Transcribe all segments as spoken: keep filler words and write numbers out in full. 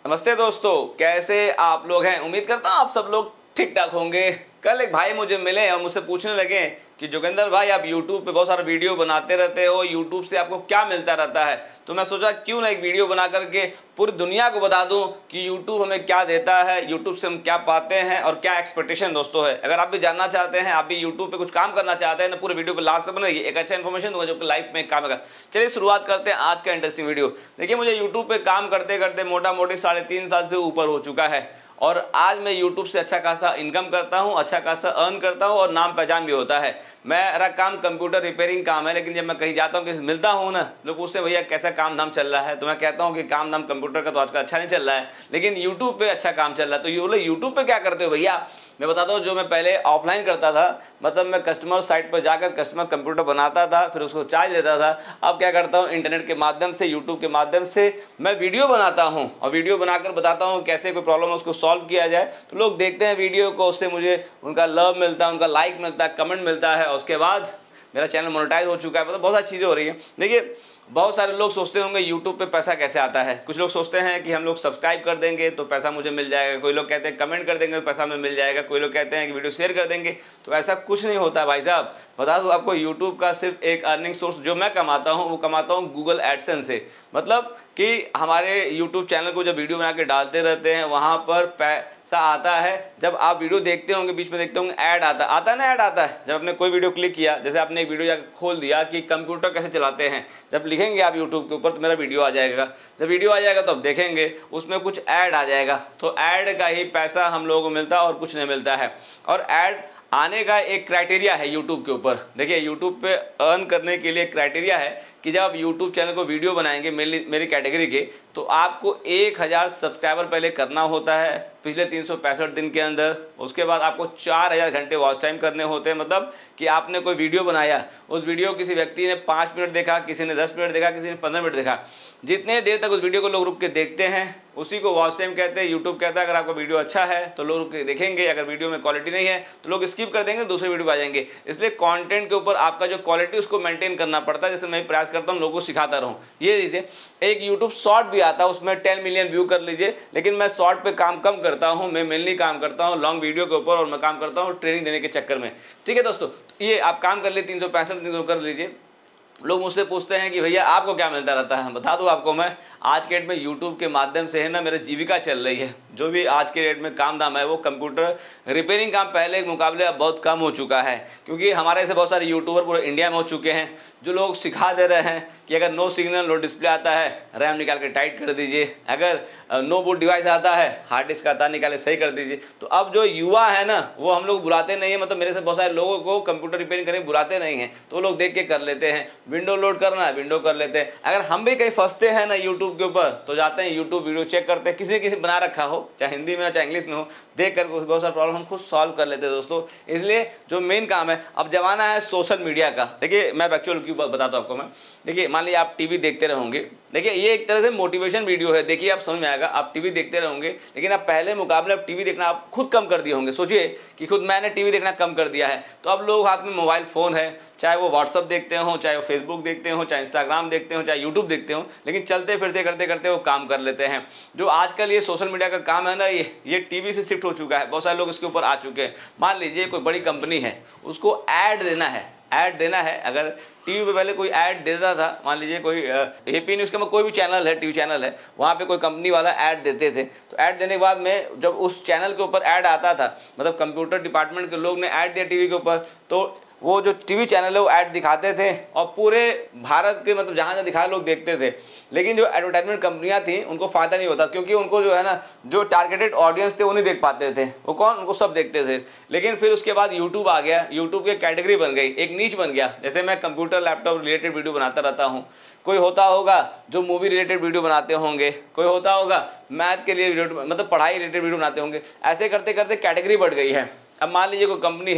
नमस्ते दोस्तों, कैसे आप लोग हैं। उम्मीद करता हूँ आप सब लोग ठीक ठाक होंगे। कल एक भाई मुझे मिले और मुझसे पूछने लगे कि जोगिंदर भाई, आप YouTube पे बहुत सारा वीडियो बनाते रहते हो, YouTube से आपको क्या मिलता रहता है। तो मैं सोचा क्यों ना एक वीडियो बना करके पूरी दुनिया को बता दूं कि YouTube हमें क्या देता है, YouTube से हम क्या पाते हैं और क्या एक्सपेक्टेशन दोस्तों है। अगर आप भी जानना चाहते हैं, आप भी YouTube पे कुछ काम करना चाहते हैं, तो पूरे वीडियो को लास्ट तक बनाइए। एक अच्छा इन्फॉर्मेशन दूंगा जो कि लाइफ में काम आएगा। चलिए शुरुआत करते हैं आज का इंटरेस्टिंग वीडियो। देखिए, मुझे यूट्यूब पे काम करते करते मोटा मोटी साढ़े तीन साल से ऊपर हो चुका है और आज मैं YouTube से अच्छा खासा इनकम करता हूं, अच्छा खासा अर्न करता हूं और नाम पहचान भी होता है। मेरा काम कंप्यूटर रिपेयरिंग काम है, लेकिन जब मैं कहीं जाता हूं, किसी मिलता हूं ना, लोग पूछते भैया कैसा काम धाम चल रहा है, तो मैं कहता हूं कि काम धाम कंप्यूटर का तो आजकल अच्छा नहीं चल रहा है, लेकिन यूट्यूब पे अच्छा काम चल रहा है। तो ये बोले यूट्यूब पे क्या करते हो भैया। मैं बताता हूँ, जो मैं पहले ऑफलाइन करता था, मतलब मैं कस्टमर साइट पर जाकर कस्टमर कंप्यूटर बनाता था, फिर उसको चार्ज लेता था। अब क्या करता हूँ, इंटरनेट के माध्यम से, यूट्यूब के माध्यम से मैं वीडियो बनाता हूँ और वीडियो बनाकर बताता हूँ कैसे कोई प्रॉब्लम है उसको सॉल्व किया जाए। तो लोग देखते हैं वीडियो को, उससे मुझे उनका लव मिलता है, उनका लाइक मिलता है, कमेंट मिलता है और उसके बाद मेरा चैनल मोनेटाइज हो चुका है। मतलब बहुत सारी चीज़ें हो रही हैं। देखिए, बहुत सारे लोग सोचते होंगे यूट्यूब पे पैसा कैसे आता है। कुछ लोग सोचते हैं कि हम लोग सब्सक्राइब कर देंगे तो पैसा मुझे मिल जाएगा, कोई लोग कहते हैं कमेंट कर देंगे तो पैसा हमें मिल जाएगा, कोई लोग कहते हैं कि वीडियो शेयर कर देंगे। तो ऐसा कुछ नहीं होता भाई साहब। बता दूं आपको, यूट्यूब का सिर्फ एक अर्निंग सोर्स जो मैं कमाता हूँ वो कमाता हूँ गूगल एडसेंस से। मतलब कि हमारे यूट्यूब चैनल को जब वीडियो बना के डालते रहते हैं, वहाँ पर पैसा आता है। जब आप वीडियो देखते होंगे, बीच में देखते होंगे ऐड आता आता है ना, ऐड आता है। जब आपने कोई वीडियो क्लिक किया, जैसे आपने एक वीडियो जाकर खोल दिया कि कंप्यूटर कैसे चलाते हैं, जब लिखेंगे आप यूट्यूब के ऊपर तो मेरा वीडियो आ जाएगा। जब वीडियो आ जाएगा तो आप देखेंगे उसमें कुछ ऐड आ जाएगा। तो ऐड का ही पैसा हम लोगों को मिलता है और कुछ नहीं मिलता है। और ऐड आने का एक क्राइटेरिया है यूट्यूब के ऊपर। देखिए, यूट्यूब पे अर्न करने के लिए क्राइटेरिया है कि जब आप यूट्यूब चैनल को वीडियो बनाएंगे मेरी मेरी कैटेगरी के, तो आपको एक हज़ार सब्सक्राइबर पहले करना होता है पिछले तीन सौ पैंसठ दिन के अंदर। उसके बाद आपको चार हज़ार घंटे वॉच टाइम करने होते हैं। मतलब कि आपने कोई वीडियो बनाया, उस वीडियो किसी व्यक्ति ने पाँच मिनट देखा, किसी ने दस मिनट देखा, किसी ने पंद्रह मिनट देखा, जितने देर तक उस वीडियो को लोग रुक के देखते हैं उसी को वॉच टाइम कहते हैं। यूट्यूब कहता है अगर आपका वीडियो अच्छा है तो लोग रुक के देखेंगे, अगर वीडियो में क्वालिटी नहीं है तो लोग स्किप कर देंगे, दूसरे वीडियो आ जाएंगे। इसलिए कंटेंट के ऊपर आपका जो क्वालिटी उसको मेंटेन करना पड़ता है। जैसे मैं प्रयास करता हूँ लोगों को सिखाता रहूँ। ये चीज़ें, एक यूट्यूब शॉर्ट भी आता है, उसमें टेन मिलियन व्यू कर लीजिए, लेकिन मैं शॉर्ट पे काम कम करता हूँ। मैं मेनली काम करता हूँ लॉन्ग वीडियो के ऊपर और मैं काम करता हूँ ट्रेनिंग देने के चक्कर में। ठीक है दोस्तों, ये आप काम कर लीजिए, तीन सौ पैंसठ दिन कर लीजिए। लोग मुझसे पूछते हैं कि भैया आपको क्या मिलता रहता है। बता दूं आपको, मैं आज के डेट में यूट्यूब के माध्यम से है ना मेरी जीविका चल रही है। जो भी आज के डेट में काम धाम है वो कंप्यूटर रिपेयरिंग काम पहले के मुकाबले अब बहुत कम हो चुका है, क्योंकि हमारे ऐसे बहुत सारे यूट्यूबर पूरे इंडिया में हो चुके हैं जो लोग सिखा दे रहे हैं कि अगर नो सिग्नल नो डिस्प्ले आता है, रैम निकाल के टाइट कर दीजिए, अगर नो बूट डिवाइस आता है, हार्ड डिस्क का तार निकाले सही कर दीजिए। तो अब जो युवा है ना, वो हम लोग बुलाते नहीं है। मतलब मेरे से बहुत सारे लोगों को कंप्यूटर रिपेयरिंग करने बुलाते नहीं हैं, तो वो लोग देख के कर लेते हैं। विंडो लोड करना है, विंडो कर लेते हैं। अगर हम भी कहीं फंसते हैं ना यूट्यूब के ऊपर, तो जाते हैं यूट्यूब वीडियो चेक करते हैं, किसी ने किसी बना रखा हो, चाहे हिंदी में हो चाहे इंग्लिश में हो, देख कर बहुत सारा प्रॉब्लम हम खुद सॉल्व कर लेते हैं दोस्तों। इसलिए जो मेन काम है, अब जमाना है सोशल मीडिया का। देखिए, मैं एक्चुअल क्यों बताता हूँ आपको मैं। देखिए, मान लीजिए आप टीवी देखते रहोगे। देखिए, ये एक तरह से मोटिवेशन वीडियो है। देखिए, आप समझ में आएगा। आप टीवी देखते रहोगे, लेकिन आप पहले मुकाबले अब टीवी देखना आप खुद कम कर दिए होंगे। सोचिए कि खुद मैंने टीवी देखना कम कर दिया है। तो अब लोग हाथ में मोबाइल फ़ोन है, चाहे वो व्हाट्सअप देखते हो, चाहे वो फेसबुक देखते हो, चाहे इंस्टाग्राम देखते हो, चाहे यूट्यूब देखते हो, लेकिन चलते फिरते करते करते वो काम कर लेते हैं। जो आजकल ये सोशल मीडिया का काम है ना, ये ये टीवी से शिफ्ट हो चुका है। बहुत सारे लोग इसके ऊपर आ चुके हैं। मान लीजिए कोई बड़ी कंपनी है, उसको ऐड देना है, ऐड देना है। अगर टीवी पे पहले कोई ऐड देता था, मान लीजिए कोई एपी न्यूज़ का कोई भी चैनल है, टीवी चैनल है, वहाँ पे कोई कंपनी वाला ऐड देते थे। तो ऐड देने के बाद में जब उस चैनल के ऊपर ऐड आता था, मतलब कंप्यूटर डिपार्टमेंट के लोग ने ऐड दिया टीवी के ऊपर, तो वो जो टीवी चैनल है वो ऐड दिखाते थे और पूरे भारत के मतलब जहाँ जहाँ दिखाए लोग देखते थे। लेकिन जो एडवर्टाइजमेंट कंपनियां थी उनको फ़ायदा नहीं होता, क्योंकि उनको जो है ना, जो टारगेटेड ऑडियंस थे वो नहीं देख पाते थे। वो कौन, उनको सब देखते थे। लेकिन फिर उसके बाद यूट्यूब आ गया, यूट्यूब की कैटेगरी बन गई, एक नीच बन गया। जैसे मैं कंप्यूटर लैपटॉप रिलेटेड वीडियो बनाता रहता हूँ, कोई होता होगा जो मूवी रिलेटेड वीडियो बनाते होंगे, कोई होता होगा मैथ के लिए वीडियो, मतलब पढ़ाई रिलेटेड वीडियो बनाते होंगे। ऐसे करते करते कैटेगरी बढ़ गई है। अब मान लीजिए कोई कंपनी है,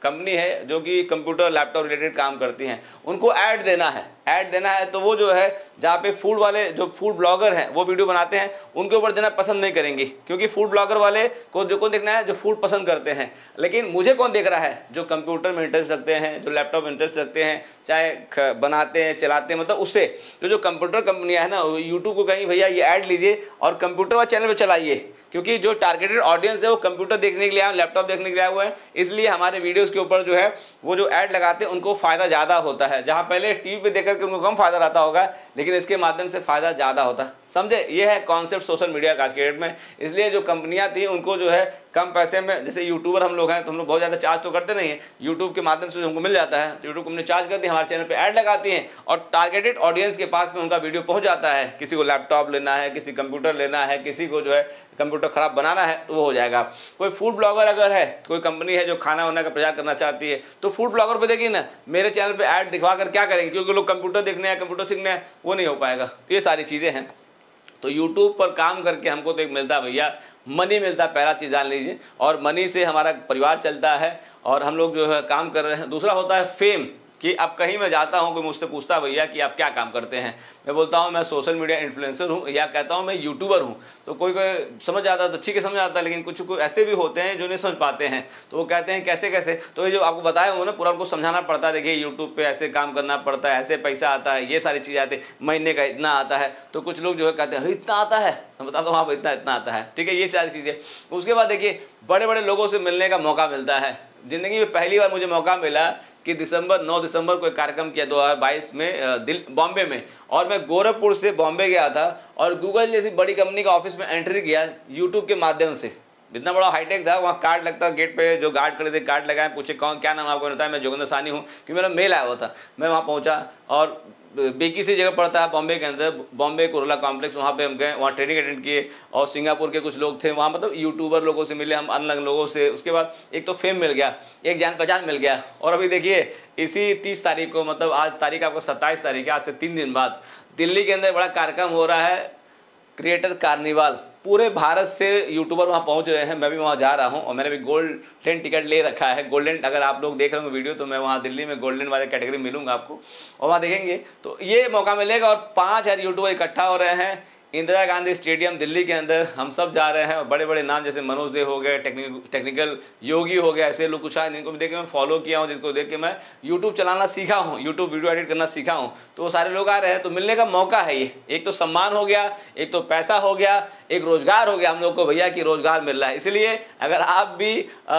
कंपनी है जो कि कंप्यूटर लैपटॉप रिलेटेड काम करती हैं, उनको ऐड देना है ऐड देना है तो वो जो है जहाँ पे फूड वाले जो फूड ब्लॉगर हैं वो वीडियो बनाते हैं उनके ऊपर देना पसंद नहीं करेंगी, क्योंकि फूड ब्लॉगर वाले को जो कौन देखना है जो फूड पसंद करते हैं। लेकिन मुझे कौन देख रहा है, जो कंप्यूटर में इंटरेस्ट रखते हैं, जो लैपटॉप में इंटरेस्ट रखते हैं, चाहे बनाते हैं चलाते हैं, मतलब उससे तो जो कंप्यूटर कंपनियां है ना यूट्यूब को कहीं भैया ये ऐड लीजिए और कंप्यूटर वाले चैनल पर चलाइए, क्योंकि जो टारगेटेड ऑडियंस है वो कंप्यूटर देखने के लिए आए, लैपटॉप देखने के लिए आए हुए हैं, इसलिए हमारे वीडियोस के ऊपर जो है वो जो ऐड लगाते हैं उनको फ़ायदा ज़्यादा होता है। जहाँ पहले टीवी पे देख करके उनको कम फ़ायदा रहता होगा, लेकिन इसके माध्यम से फ़ायदा ज़्यादा होता है। समझे, ये है कॉन्सेप्ट सोशल मीडिया का आज के डेट में। इसलिए जो कंपनियां थी उनको जो है कम पैसे में, जैसे यूट्यूबर हम लोग हैं तो हम लोग बहुत ज़्यादा चार्ज तो करते नहीं है, यूट्यूब के माध्यम से हमको मिल जाता है तो यूट्यूब कंपनी चार्ज करती है, हमारे चैनल पे ऐड लगाती हैं और टारगेटेड ऑडियंस के पास में उनका वीडियो पहुंच जाता है। किसी को लैपटॉप लेना है, किसी कंप्यूटर लेना है, किसी को जो है कंप्यूटर खराब बनाना है तो वो हो जाएगा। कोई फूड ब्लॉगर अगर है, कोई कंपनी है जो खाना वाना का प्रचार करना चाहती है तो फूड ब्लॉगर पे देखिए ना, मेरे चैनल पे ऐड दिखवा कर क्या करेंगे, क्योंकि लोग कंप्यूटर देखने हैं, कंप्यूटर सीखने हैं, वो नहीं हो पाएगा। तो ये सारी चीज़ें हैं। तो यूट्यूब पर काम करके हमको तो एक मिलता है भैया, मनी मिलता है, पहला चीज़ जान लीजिए, और मनी से हमारा परिवार चलता है और हम लोग जो है काम कर रहे हैं। दूसरा होता है फेम, कि अब कहीं मैं जाता हूँ कोई मुझसे पूछता है भैया कि आप क्या काम करते हैं, मैं बोलता हूँ मैं सोशल मीडिया इन्फ्लुएंसर हूँ या कहता हूँ मैं यूट्यूबर हूँ, तो कोई कोई समझ आता है तो ठीक है समझ आता है, लेकिन कुछ कुछ ऐसे भी होते हैं जो नहीं समझ पाते हैं, तो वो कहते हैं कैसे कैसे। तो ये जो आपको बताया हूँ ना पूरा उनको समझाना पड़ता है, देखिए यूट्यूब पे ऐसे काम करना पड़ता है, ऐसे पैसा आता है, ये सारी चीज़ें आती है, महीने का इतना आता है। तो कुछ लोग जो है कहते हैं इतना आता है, मैं बताता हूँ आप इतना इतना आता है, ठीक है, ये सारी चीज़ें। उसके बाद देखिए बड़े बड़े लोगों से मिलने का मौका मिलता है। ज़िंदगी में पहली बार मुझे मौका मिला कि दिसंबर नौ दिसंबर को एक कार्यक्रम किया दो हज़ार बाईस में दिल बॉम्बे में, और मैं गोरखपुर से बॉम्बे गया था और गूगल जैसी बड़ी कंपनी का ऑफिस में एंट्री किया यूट्यूब के माध्यम से। इतना बड़ा हाईटेक था, वहाँ कार्ड लगता गेट पे, जो गार्ड खड़े थे कार्ड लगाए, पूछे कौन क्या नाम आपको बताया, मैं जोगिंदर साहनी हूँ, क्योंकि मेरा मेल आया हुआ था। मैं वहाँ पहुँचा और बेकी सी जगह पड़ता है बॉम्बे के अंदर, बॉम्बे कुर्ला कॉम्प्लेक्स, वहाँ पे हम गए, वहाँ ट्रेनिंग अटेंड किए और सिंगापुर के कुछ लोग थे वहाँ, मतलब यूट्यूबर लोगों से मिले हम, अलग अलग लोगों से। उसके बाद एक तो फेम मिल गया, एक जान पहचान मिल गया। और अभी देखिए इसी तीस तारीख को, मतलब आज तारीख आपको सत्ताईस तारीख है, आज से तीन दिन बाद दिल्ली के अंदर बड़ा कार्यक्रम हो रहा है, क्रिएटर कार्निवाल। पूरे भारत से यूट्यूबर वहाँ पहुँच रहे हैं, मैं भी वहाँ जा रहा हूँ और मैंने भी गोल्डन टिकट ले रखा है। गोल्डन, अगर आप लोग देख रहे होंगे वीडियो तो मैं वहाँ दिल्ली में गोल्डन वाले कैटेगरी मिलूंगा आपको और वहाँ देखेंगे तो ये मौका मिलेगा। और पाँच हज़ार यूट्यूबर इकट्ठा हो रहे हैं इंदिरा गांधी स्टेडियम दिल्ली के अंदर, हम सब जा रहे हैं। और बड़े बड़े नाम जैसे मनोज दे हो गए, टेक्निक टेक्निकल योगी हो गया, ऐसे लोग कुछ आए जिनको भी देख के मैं फॉलो किया हूँ, जिनको देख के मैं यूट्यूब चलाना सीखा हूँ, यूट्यूब वीडियो एडिट करना सीखा हूँ, तो वो सारे लोग आ रहे हैं। तो मिलने का मौका है ये, एक तो सम्मान हो गया, एक तो पैसा हो गया, एक रोजगार हो गया हम लोग को भैया कि रोजगार मिल रहा है। इसलिए अगर आप भी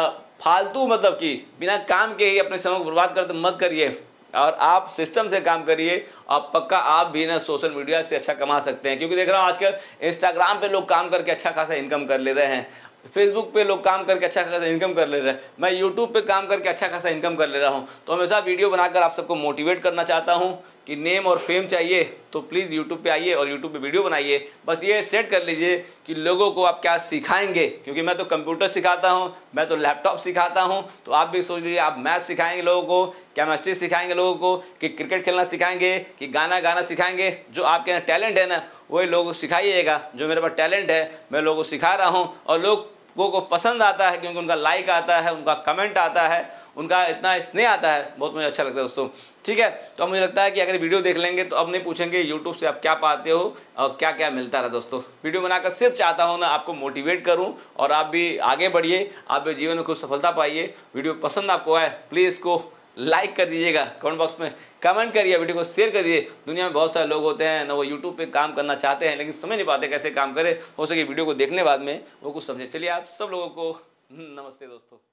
फालतू मतलब कि बिना काम के ही अपने समय को बर्बाद करते मत करिए और आप सिस्टम से काम करिए, आप पक्का आप भी ना सोशल मीडिया से अच्छा कमा सकते हैं। क्योंकि देख रहा हूँ आजकल इंस्टाग्राम पे लोग काम करके अच्छा खासा इनकम कर ले रहे हैं, फेसबुक पे लोग काम करके अच्छा खासा इनकम कर ले रहे हैं, मैं यूट्यूब पे काम करके अच्छा खासा इनकम कर ले रहा हूँ। तो हमेशा वीडियो बनाकर आप सबको मोटिवेट करना चाहता हूँ कि नेम और फेम चाहिए तो प्लीज़ यूट्यूब पे आइए और यूट्यूब पे वीडियो बनाइए। बस ये सेट कर लीजिए कि लोगों को आप क्या सिखाएंगे, क्योंकि मैं तो कंप्यूटर सिखाता हूँ, मैं तो लैपटॉप सिखाता हूँ, तो आप भी सोच लीजिए आप मैथ सिखाएंगे लोगों को, केमिस्ट्री सिखाएंगे लोगों को, कि क्रिकेट खेलना सिखाएंगे, कि गाना गाना सिखाएंगे। जो आपके यहाँ टैलेंट है ना वही लोगों को सिखाइएगा। जो मेरे पास टैलेंट है मैं लोगों को सिखा रहा हूँ और लोग को को पसंद आता है, क्योंकि उनका लाइक आता है, उनका कमेंट आता है, उनका इतना स्नेह आता है, बहुत मुझे अच्छा लगता है दोस्तों। ठीक है, तो मुझे लगता है कि अगर वीडियो देख लेंगे तो अब नहीं पूछेंगे यूट्यूब से आप क्या पाते हो और क्या क्या मिलता रहा। दोस्तों वीडियो बनाकर सिर्फ चाहता हूँ ना आपको मोटिवेट करूँ और आप भी आगे बढ़िए, आप भी जीवन में कुछ सफलता पाइए। वीडियो पसंद आपको आए प्लीज़ इसको लाइक कर दीजिएगा, कमेंट बॉक्स में कमेंट करिए, वीडियो को शेयर कर दीजिए। दुनिया में बहुत सारे लोग होते हैं ना, वो यूट्यूब पे काम करना चाहते हैं लेकिन समझ नहीं पाते कैसे काम करें। हो सके वीडियो को देखने बाद में वो कुछ समझे। चलिए आप सब लोगों को नमस्ते दोस्तों।